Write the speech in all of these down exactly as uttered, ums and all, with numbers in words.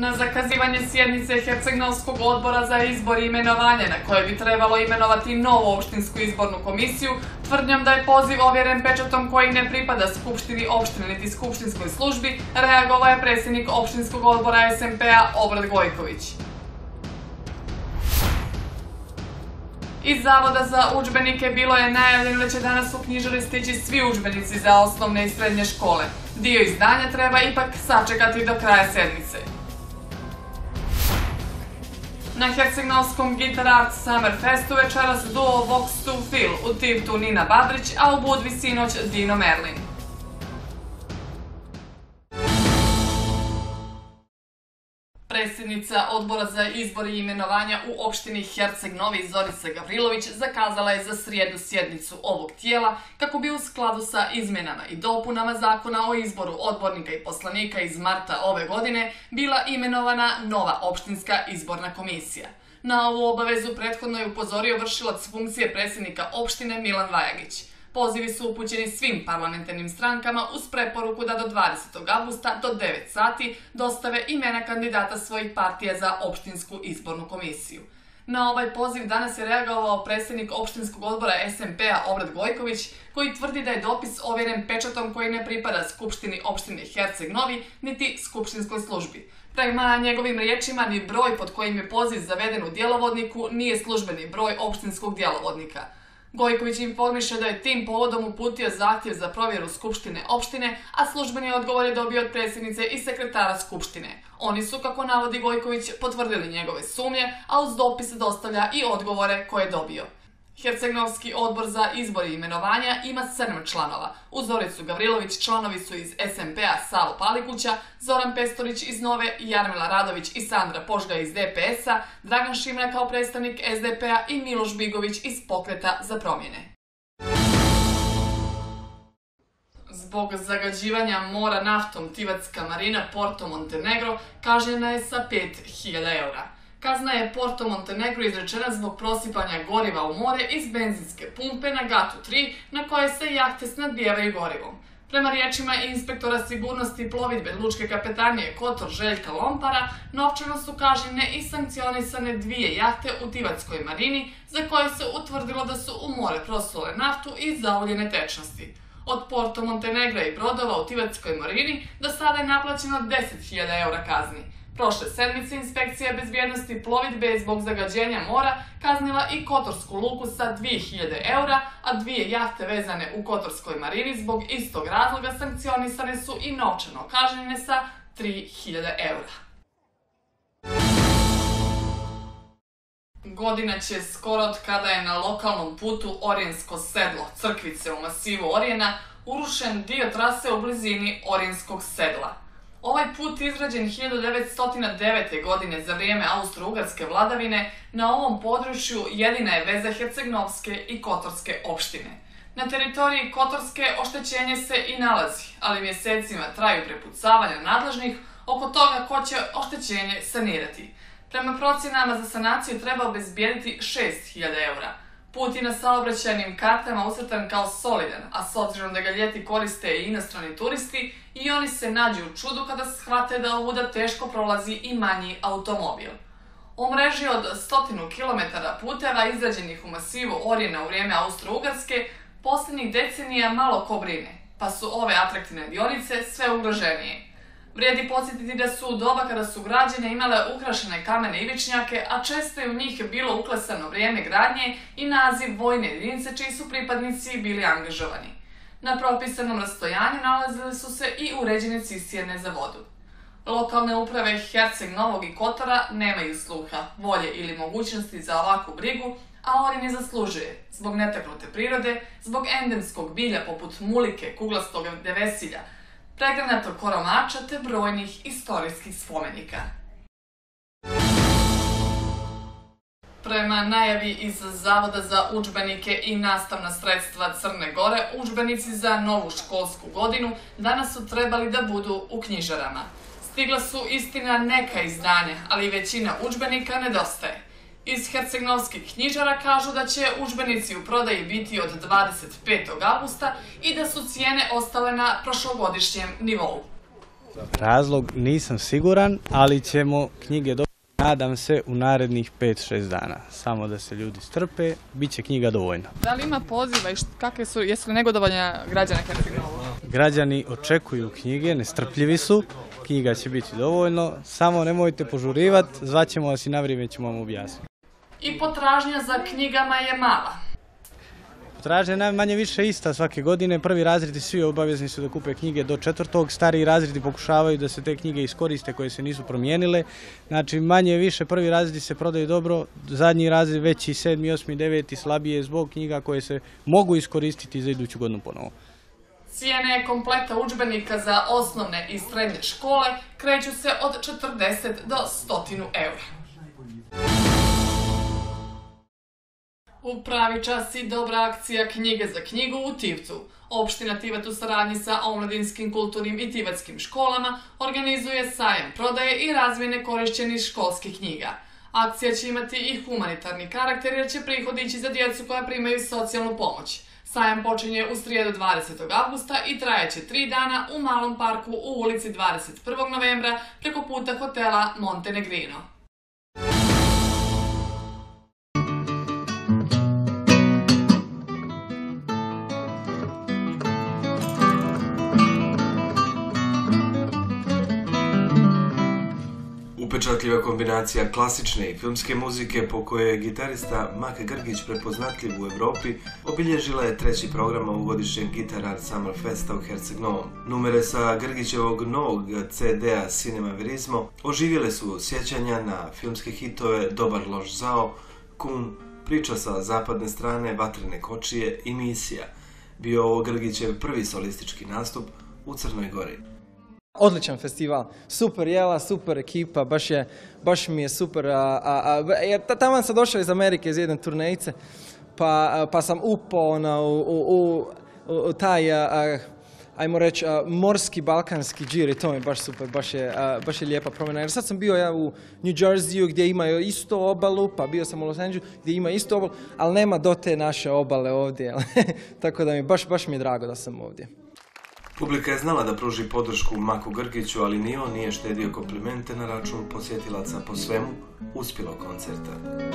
Na zakazivanje sjednice Herceg-Novskog odbora za izbor i imenovanje, na koje bi trebalo imenovati novu opštinsku izbornu komisiju, tvrdnjom da je poziv ovjeren pečatom koji ne pripada Skupštini opštine niti skupštinskoj službi, reagovao je predsjednik opštinskog odbora S M P-a Obrat Gojković. Iz Zavoda za udžbenike bilo je najavljeno da će danas u knjižari stići svi udžbenici za osnovne i srednje škole. Dio izdanja treba ipak sačekati do kraja sedmice. Na Herceg-Novskom Guitar Art Summer Festu večeras duo Vox to Feel, u Tivtu Nina Badrić, a u Budvi sinoć Dino Merlin. Predsjednica odbora za izbor i imenovanja u opštini Herceg-Novi Zorica Gavrilović zakazala je za srijedu sjednicu ovog tijela kako bi u skladu sa izmjenama i dopunama zakona o izboru odbornika i poslanika iz marta ove godine bila imenovana nova opštinska izborna komisija. Na ovu obavezu prethodno je upozorio vršilac funkcije predsjednika opštine Milan Vajagić. Pozivi su upućeni svim parlamentarnim strankama uz preporuku da do dvadesetog avgusta do devet sati dostave imena kandidata svojih partija za opštinsku izbornu komisiju. Na ovaj poziv danas je reagovao predsjednik opštinskog odbora S M P-a Obrat Gojković, koji tvrdi da je dopis ovjeren pečatom koji ne pripada Skupštini opštine Herceg-Novi niti skupštinskoj službi. Prema njegovim riječima, ni broj pod kojim je poziv zaveden u djelovodniku nije službeni broj opštinskog djelovodnika. Gojković informiše da je tim povodom uputio zahtjev za provjeru Skupštine opštine, a službeni odgovor je dobio od predsjednice i sekretara Skupštine. Oni su, kako navodi Gojković, potvrdili njegove sumnje, a uz dopis dostavlja i odgovore koje je dobio. Herceg-Novski odbor za izbor i imenovanja ima sedam članova. Uz Zoricu Gavrilović članovi su iz S M P-a Savo Palikuća, Zoran Pestorić iz Nove, Jarmila Radović i Sandra Požga iz D P S-a, Dragan Šimra kao predstavnik S D P-a i Miloš Bigović iz Pokreta za promjene. Zbog zagađivanja mora naftom Tivatska marina Porto Montenegro kažnjena je sa pet hiljada eura. Kazna je Porto Montenegro izrečena zbog prosipanja goriva u more iz benzinske pumpe na Gatu tri, na koje se jahte snabdijevaju gorivom. Prema riječima inspektora sigurnosti plovidbe Lučke kapetanije Kotor Željka Lompara, novčano su kažnjene i sankcionisane dvije jahte u Tivatskoj marini, za koje se utvrdilo da su u more prosule naftu i zauljene tečnosti. Od Porto Montenegra i brodova u Tivatskoj marini do sada je naplaćeno deset hiljada eura kazni. Prošle sedmice inspekcija bezbjednosti plovidbe je zbog zagađenja mora kaznila i Kotorsku luku sa dvije hiljade eura, a dvije jahte vezane u Kotorskoj marini zbog istog razloga sankcionisane su i novčano kažnjene sa tri hiljade eura. Godina će skoro od kada je na lokalnom putu Orijensko sedlo Crkvice u masivu Orijena urušen dio trase u blizini Orijenskog sedla. Ovaj put, izgrađen hiljadu devetsto devete. godine za vrijeme austro-ugarske vladavine, na ovom području jedina je veza Herceg-Novske i Kotorske opštine. Na teritoriji Kotorske oštećenje se i nalazi, ali mjesecima traju prepucavanja nadležnih oko toga ko će oštećenje sanirati. Prema procjenama za sanaciju treba obezbijediti šest hiljada eura. Put je na saobraćajnim kartama ucrtan kao solidan, a s obzirom da ga ljeti koriste i inostrani turisti, i oni se nađu u čudu kada shvate da ovuda teško prolazi i manji automobil. O mreži od stotinu kilometara puteva izgrađenih u masivu Orijena u vrijeme Austro-Ugarske posljednjih decenija malo ko brine, pa su ove atraktivne dionice sve ugroženije. Vrijedi podsjetiti da su u doba kada su građene imale ukrašene kamene ivičnjake, a često je u njih bilo uklesano vrijeme gradnje i naziv vojne jedinice čiji su pripadnici bili angažovani. Na propisanom rastojanju nalazile su se i uređene cisterne za vodu. Lokalne uprave Herceg-Novog i Kotora nemaju sluha, volje ili mogućnosti za ovakvu brigu, a Orijen je zaslužuje zbog netaknute prirode, zbog endemskog bilja poput mulike, kuglastog devesilja, pregranatog koromača te brojnih istorijskih spomenika. Prema najavi iz Zavoda za udžbenike i nastavna sredstva Crne Gore, udžbenici za novu školsku godinu danas su trebali da budu u knjižarama. Stigla su, istina, neka izdanja, ali većina udžbenika nedostaje. Iz herceg-novskih knjižara kažu da će udžbenici u prodaji biti od dvadeset petog avgusta i da su cijene ostale na prošlogodišnjem nivou. Razlog nisam siguran, ali ćemo knjige dobiti, nadam se, u narednih pet šest dana. Samo da se ljudi strpe, bit će knjiga dovoljna. Da li ima poziva i kakve su, jesu li negodovanja građana Herceg-Novog? Građani očekuju knjige, nestrpljivi su, knjiga će biti dovoljno, samo nemojte požurivati, zvaćemo vas i na vrijeme ćemo vam objasniti. I potražnja za knjigama je mala. Potražnja je najmanje više ista svake godine. Prvi razredi svi obavezni su da kupe knjige do četvrtog, stariji razredi pokušavaju da se te knjige iskoriste koje se nisu promijenile. Znači manje više prvi razredi se prodaju dobro, zadnji razred veći, sedmi, osmi, deveti slabije zbog knjiga koje se mogu iskoristiti za iduću godinu ponovo. Cijene kompleta udžbenika za osnovne i srednje škole kreću se od četrdeset do sto eura. U pravi čas i dobra akcija Knjige za knjigu u Tivcu. Opština Tivat u saradnji sa omladinskim, kulturnim i tivatskim školama organizuje sajam prodaje i razmjene korišćenih školskih knjiga. Akcija će imati i humanitarni karakter jer će prihod ići za djecu koja primaju socijalnu pomoć. Sajam počinje u srijedu dvadesetog avgusta i trajeće tri dana u Malom parku u ulici dvadeset prvog novembra preko puta hotela Montenegrino. Upečatljiva kombinacija klasične i filmske muzike po kojoj je gitarista Make Grgić prepoznatljiv u Evropi obilježila je treći program ovogodišnjeg Guitar Art Summer Festa u Herceg-Novom. Numere sa Grgićevog novog ce de a Cinema Verismo oživjele su sjećanja na filmske hitove Dobar loš zao, Kun, Priča sa zapadne strane, Vatrene kočije i Misija. Bio ovo Grgićev prvi solistički nastup u Crnoj Gori. Odličan festival, super jela, super ekipa, baš, je, baš mi je super, a, a, a, jer tamo sam došao iz Amerike iz jedne turnejice, pa, pa sam upao na, u, u, u, u taj, a, a, ajmo reći, a, morski balkanski džir i to mi je baš super, baš je, a, baš je lijepa promjena. Jer sad sam bio ja u New Jerseyu gdje imaju isto obalu, pa bio sam u Los Angelesu gdje ima isto obalu, ali nema do te naše obale ovdje, tako da mi baš, baš mi je drago da sam ovdje. Publika je znala da pruži podršku Maku Grgiću, ali ni on nije štedio komplimente na račun posjetilaca po svemu uspjelog koncerta.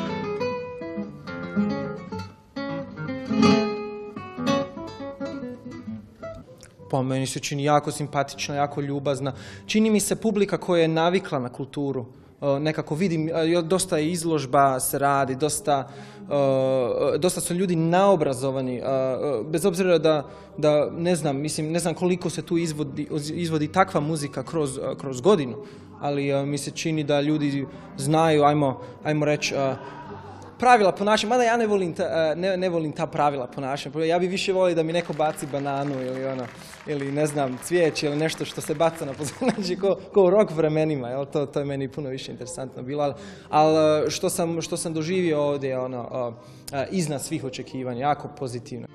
Pa meni se čini jako simpatična, jako ljubazna. Čini mi se publika koja je navikla na kulturu. Nekako vidim, dosta izložba se radi, dosta, dosta su ljudi naobrazovani, bez obzira da, da ne znam, mislim, ne znam koliko se tu izvodi, izvodi takva muzika kroz, kroz godinu, ali mi se čini da ljudi znaju, ajmo, ajmo reći, pravila ponašanja, mada ja ne volim, ta, ne, ne volim ta pravila ponašanja. Ja bi više volio da mi neko baci bananu ili ono, ili ne znam, cvijeće ili nešto što se baca na pozornici, znači ko, ko u rock vremenima, jel? To, to je meni puno više interesantno bilo, ali, ali što, sam, što sam doživio ovdje je ono, iznad svih očekivanja, jako pozitivno.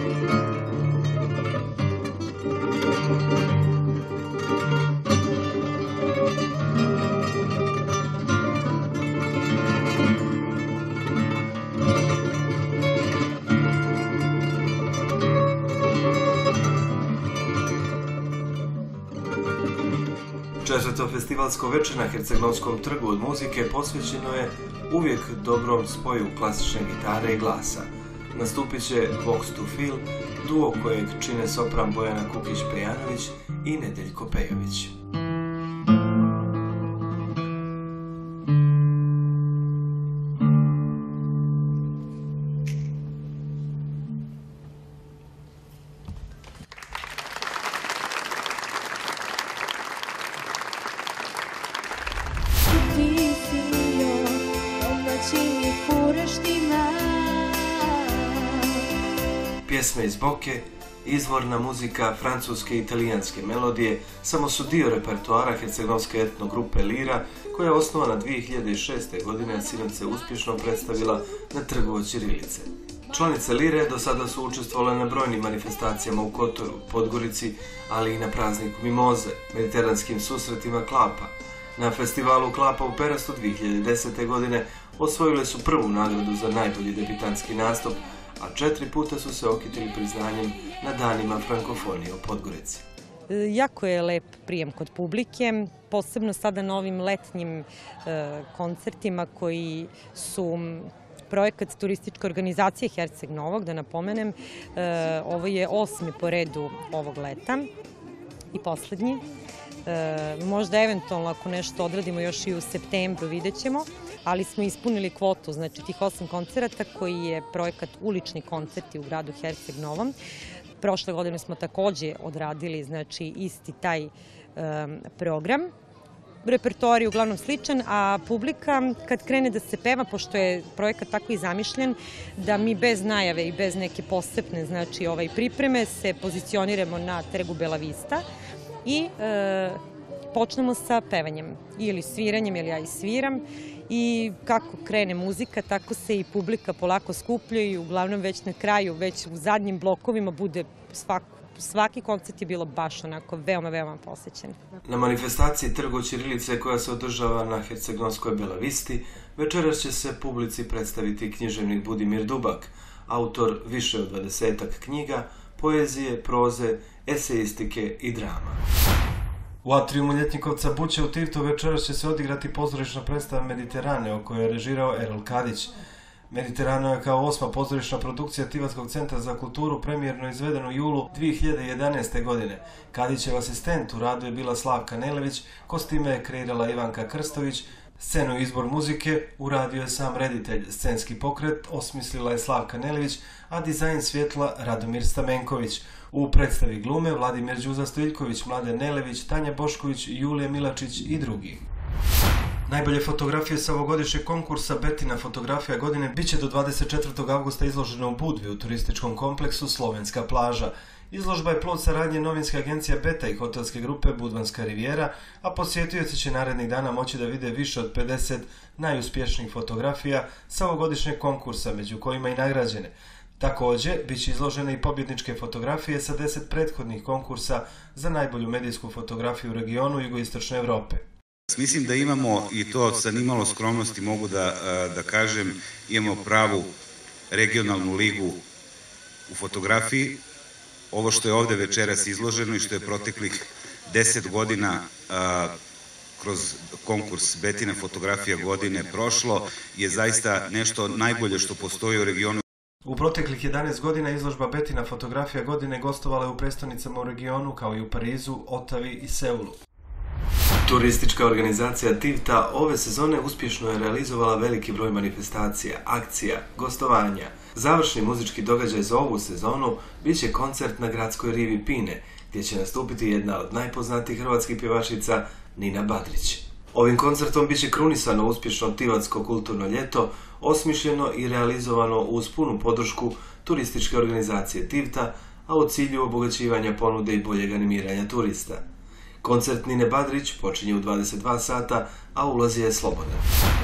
Četvrto festivalsko večer na Herceg-Novskom trgu od muzike posvećeno je uvijek dobrom spoju klasične gitare i glasa. Nastupit će Vox to Feel, duo kojeg čine sopran Bojana Kukić-Pejanović i Nedeljko Pejović. Pjesme iz Boke, izvorna muzika, francuske i italijanske melodije samo su dio repertoara hercegnovske etno grupe Lira, koja je osnovana dvije hiljade šeste. godine, a sinoć se uspješno predstavila na trgu od ćirilice. Članice Lire do sada su učestvovale na brojnim manifestacijama u Kotoru, Podgorici, ali i na prazniku Mimoze, mediteranskim susretima Klapa. Na festivalu Klapa u Perastu dvije hiljade desete. godine osvojile su prvu nagradu za najbolji debitanski nastup, a četiri puta su se okitili priznanjem na danima frankofonije u Podgorici. Jako je lep prijem kod publike, posebno sada na ovim letnjim koncertima koji su projekat turističke organizacije Herceg Novog, da napomenem. Ovo je osmi po redu ovog leta i poslednji. Možda eventualno ako nešto odradimo još i u septembru, vidjet ćemo, ali smo ispunili kvotu, znači tih osam koncerata koji je projekat Ulični koncerti u gradu Herceg Novom. Prošle godine smo takođe odradili znači isti taj um, program. Repertoar je uglavnom sličan, a publika kad krene da se peva, pošto je projekat tako i zamišljen, da mi bez najave i bez neke posebne znači, ovaj, pripreme se pozicioniramo na Trgu Bela Vista i e, počnemo sa pevanjem ili sviranjem, ili ja i sviram. I kako krene muzika, tako se i publika polako skuplja i uglavnom već na kraju, već u zadnjim blokovima bude svak, svaki koncert je bilo baš onako veoma, veoma posećen. Na manifestaciji Trgu ćirilice koja se održava na hercegnovskoj Bela Visti, večeras će se publici predstaviti književnik Budimir Dubak, autor više od dvadesetak knjiga, poezije, proze, esejistike i drama. U atriumu Ljetnikovca Buće u Tivtu večeras će se odigrati pozorišna predstava Mediterane, o kojoj je režirao Erol Kadić. Mediterano je kao osma pozorišna produkcija Tivatskog centra za kulturu premijerno izveden u julu dvije hiljade jedanaeste. godine. Kadićev asistent u radu je bila Slavka Nelević, kostime je kreirala Ivanka Krstović, scenu i izbor muzike uradio je sam reditelj, scenski pokret osmislila je Slavka Nelević, a dizajn svjetla Radomir Stamenković. U predstavi glume Vladimir Đuza Stojiljković, Mladen Nelević, Tanja Bošković, Julije Milačić i drugi. Najbolje fotografije sa ovogodišnjeg konkursa Betina fotografija godine bit će do dvadeset četvrtog avgusta izložena u Budvi u turističkom kompleksu Slovenska plaža. Izložba je plod saradnje novinske agencije Beta i hotelske grupe Budvanska rivijera, a posjetioci će narednih dana moći da vide više od pedeset najuspješnijih fotografija sa ovogodišnjeg konkursa, među kojima i nagrađene. Također, bit će izložene i pobjedničke fotografije sa deset prethodnih konkursa za najbolju medijsku fotografiju u regionu jugoistočne Evrope. Mislim da imamo, i to sa nimalo skromnosti mogu da, da kažem, imamo pravu regionalnu ligu u fotografiji. Ovo što je ovde večeras izloženo i što je proteklih deset godina a, kroz konkurs Betina fotografija godine prošlo, je zaista nešto najbolje što postoji u regionu. U proteklih jedanaest godina izložba Betina fotografija godine gostovala je u prestonicama u regionu kao i u Parizu, Otavi i Seulu. Turistička organizacija Tivta ove sezone uspješno je realizovala veliki broj manifestacija, akcija, gostovanja. Završni muzički događaj za ovu sezonu bit će koncert na gradskoj rivi Pine, gdje će nastupiti jedna od najpoznatijih hrvatskih pjevačica Nina Badrić. Ovim koncertom bit će krunisano uspješno Tivatsko kulturno ljeto, osmišljeno i realizovano uz punu podršku turističke organizacije Tivta, a u cilju obogaćivanja ponude i boljeg animiranja turista. Koncert Nine Badrić počinje u dvadeset dva sata, a ulaz je slobodan.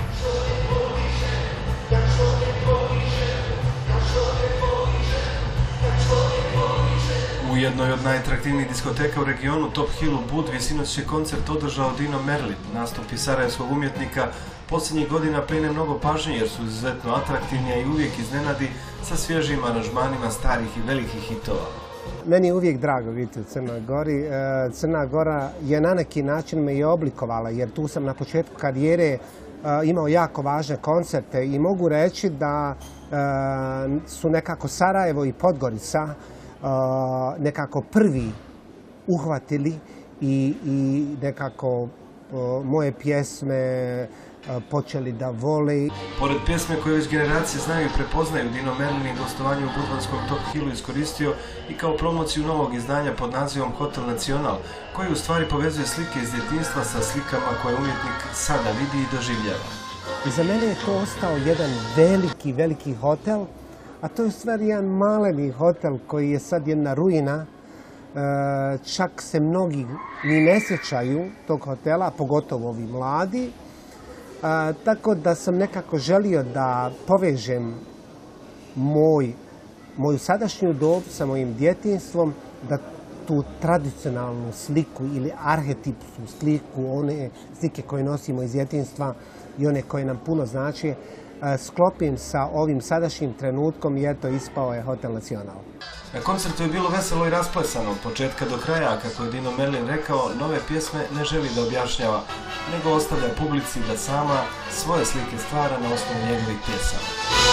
U jednoj od najatraktivnijih diskoteka u regionu, Top Hill u Budvi, sinoć je koncert održao Dino Merlin. Nastupi sarajevskog umjetnika posljednjih godina pline mnogo pažnje jer su izuzetno atraktivni, i uvijek iznenadi sa svježim aranžmanima starih i velikih hitova. Meni je uvijek drago biti u Crnoj Gori. Crna Gora je na neki način me i oblikovala, jer tu sam na početku karijere imao jako važne koncerte i mogu reći da su nekako Sarajevo i Podgorica nekako prvi uhvatili i, i nekako moje pjesme počeli da vole. Pored pjesme koje već generacije znaju i prepoznaju, Dino Merlin je gostovanje u budvanskom Top Hillu iskoristio i kao promociju novog izdanja pod nazivom Hotel Nacional, koji u stvari povezuje slike iz djetinjstva sa slikama koje umjetnik sada vidi i doživljava. I za mene je to ostao jedan veliki, veliki hotel, a to je u stvari jedan maleni hotel koji je sad jedna ruina. Čak se mnogi ni ne sjećaju tog hotela, pogotovo ovi mladi. A, tako da sam nekako želio da povežem moj, moju sadašnju dob sa mojim djetinjstvom, da tu tradicionalnu sliku ili arhetipsku sliku, one slike koje nosimo iz djetinjstva i one koje nam puno znači, sklopim sa ovim sadašnjim trenutkom i eto ispao je Hotel Nacional. Na koncertu je bilo veselo i rasplesano od početka do kraja, a kako je Dino Merlin rekao, nove pjesme ne želi da objašnjava, nego ostavlja publici da sama svoje slike stvara na osnovu njegovih pjesama.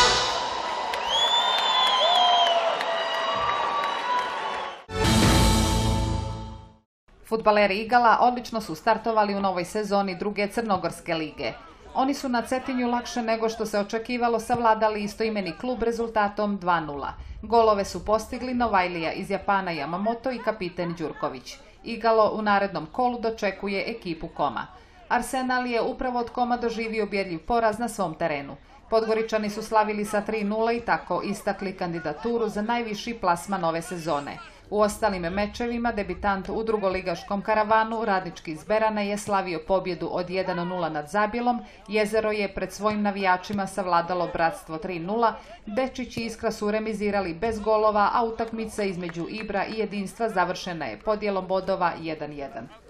Fudbaleri Igala odlično su startovali u novoj sezoni druge Crnogorske lige. Oni su na Cetinju lakše nego što se očekivalo savladali istoimeni klub rezultatom dva nula. Golove su postigli Novajlija iz Japana Yamamoto i kapiten Đurković. Igalo u narednom kolu dočekuje ekipu Koma. Arsenal je upravo od Koma doživio ubjedljiv poraz na svom terenu. Podgoričani su slavili sa tri nula i tako istakli kandidaturu za najviši plasman ove sezone. U ostalim mečevima debitant u drugoligaškom karavanu Radnički iz Berana je slavio pobjedu od jedan nula nad Zabilom, Jezero je pred svojim navijačima savladalo Bratstvo tri nula, Bečić i Iskra su remizirali bez golova, a utakmica između Ibra i Jedinstva završena je podjelom bodova jedan jedan.